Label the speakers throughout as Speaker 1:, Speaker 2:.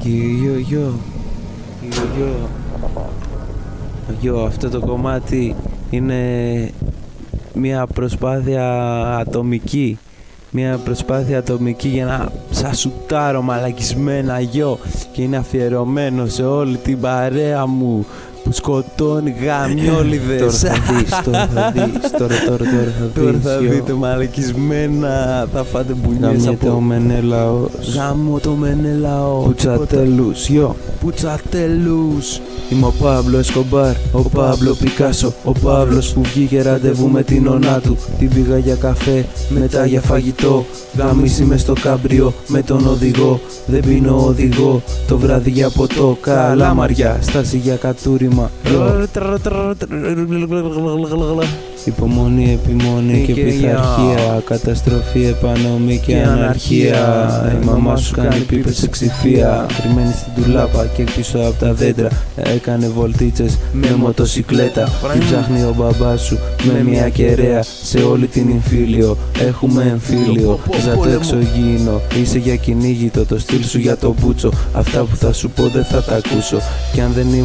Speaker 1: Αυτό το κομμάτι είναι μια προσπάθεια ατομική. Μια προσπάθεια ατομική για να σας σουτάρω μαλακισμένα και είναι αφιερωμένο σε όλη την παρέα μου που σκοτώνει γαμιόλιδες. Τώρα θα δείτε μαλακισμένα. Θα φάτε μπουνιές από το Μενέλαος. Γάμο το Μενέλαο. Πουτσατέλους, Πουτσατέλους. Είμαι ο Παύλο Εσκομπάρ, ο Παύλο Πικάσο. Ο Παύλος που βγήκε ραντεβού με την ονά του. Την πήγα για καφέ, μετά για φαγητό. Γαμίσει μες στο κάμπριο με τον οδηγό. Δεν πίνω οδηγό, το βράδυ για ποτό. Καλάμαρια, στάση για κατούριμα. Υπομονή, επιμονή και πειθαρχία. Καταστροφή, επανομή και αναρχία. Η μαμά σου κάνει πίπες σε ξηφία. Κρυμμένη στην τουλάπα και πίσω από τα δέντρα. Έκανε βολτίτσες με μοτοσικλέτα. Την ψάχνει ο μπαμπάς σου με μια κεραία. Σε όλη την εμφύλιο έχουμε εμφύλιο. Ζατό εξωγήινο, είσαι για κυνήγητο. Το στυλ σου για το μπούτσο. Αυτά που θα σου πω δεν θα τα ακούσω. Κι αν δεν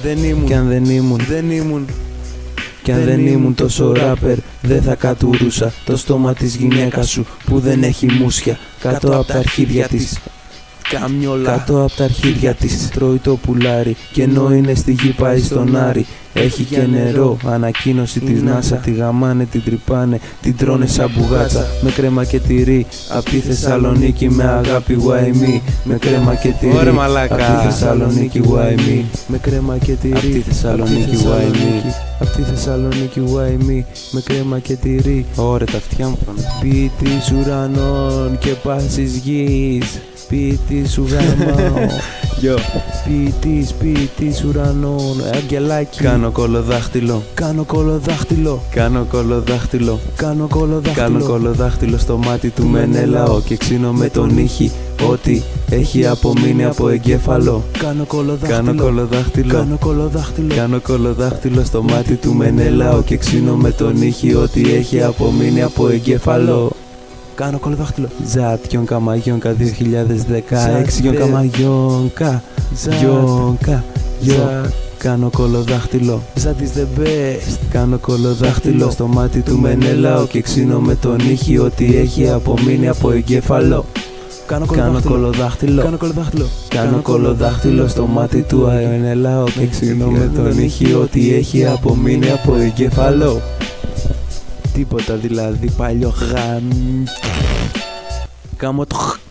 Speaker 1: ήμουν τόσο ράπερ, δεν θα κατουρούσα το στόμα της γυναίκας σου που δεν έχει μουσια. Κάτω απ' τα αρχίδια της, κάτω απ' τα αρχίδια της τρώει το πουλάρι. Και ενώ είναι στη γη πάει στον Άρη. Έχει και νερό, ανακοίνωση της NASA. Τη γαμάνε, την τρυπάνε, την τρώνε σαν μπουγάτσα. Με κρέμα και τυρί, απ' τη Θεσσαλονίκη με αγάπη why me. Με κρέμα και τυρί, απ' τη Θεσσαλονίκη why me. Με κρέμα και τυρί, απ' τη Θεσσαλονίκη why me. Απ' τη Θεσσαλονίκη why me. Με κρέμα και τυρί. Ωραία τα αυτιά μου πάνε. Ποιητής ουρανών και πάσης γης. Ποιητής ουρανών. Ποιητής ουρανών. Αγγελάκι. Κάνω κολοδάχτυλο. Κάνω κολοδάχτυλο στο μάτι του Μενέλαο. Και ξύνω με τον ήχη ό,τι έχει απομείνει από εγκέφαλο. Κάνω κολοδάχτυλο στο μάτι του Μενέλαο. Και ξύνω με τον ήχη ό,τι έχει απομείνει από εγκέφαλο.
Speaker 2: Κάνω κολοδάχτυλο.
Speaker 1: Ζατιόνκα μαγιόνκα 2016. Γιόνκα μαγιόνκα. Κάνω κολοδάχτυλο.
Speaker 2: Ζατ is the best.
Speaker 1: Κάνω κολοδάχτυλο στο μάτι του Μενέλαο. Και ξύνω με τον ήχη ό,τι έχει απομείνει από εγκέφαλο.
Speaker 2: Κάνω κολοδάχτυλο.
Speaker 1: Κάνω κολοδάχτυλο στο μάτι του Μενέλαο. Και ξύνω με τον ήχη ό,τι έχει απομείνει από εγκέφαλο. Τίποτα δηλαδή παλιό γαμ. Κάμω το